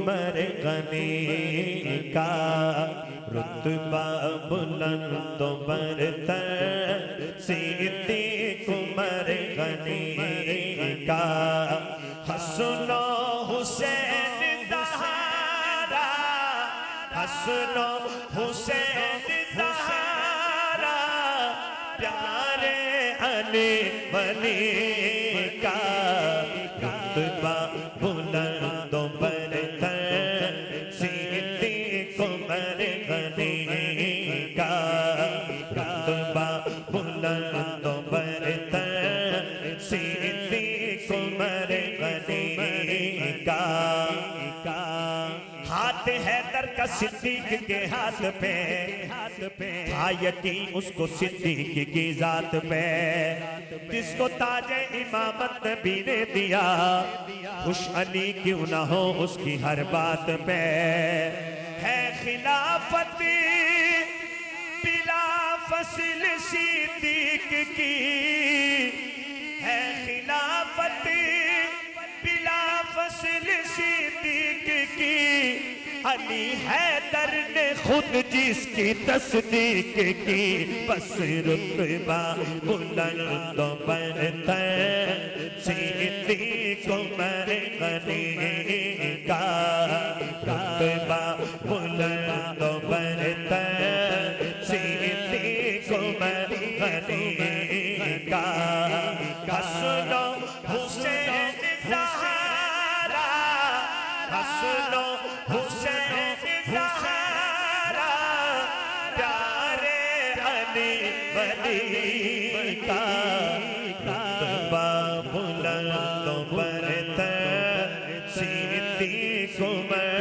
उमर गनी का रुतबा बुलंद बरतर सिद्दीक उमर गनी का हसनो हुसैन ज़हरा हसनो हुसैन ज़हरा प्यारे अली वली का रुतबा बुलंद बरतर सिद्दीक उमर गनी का रुतबा बुलंद बरतर सिद्दीक उमर गनी का हाथ हैदर का सिद्दीक के हाथ पे था यकीन उसको सिद्दीक की जात पे जिसको ताजे इमामत नबी ने दिया खुश अली क्यों ना हो उसकी हर बात पे है खिलाफत बिला फसल सिद्दीक की है खिलाफत बिला फसल सिद्दीक की अली हैदर ने खुद जिसकी तस्दीक की बस रुतबा बुलंद बरतर सिद्दीक उमर गनी का रुतबा बुलंद बरतर सिद्दीक उमर गनी का हसनो हुसैन ज़हरा हसनो हुसैन ज़हरा प्यारे अली वली का रुतबा बुलंद बरतर सिद्दीक उमर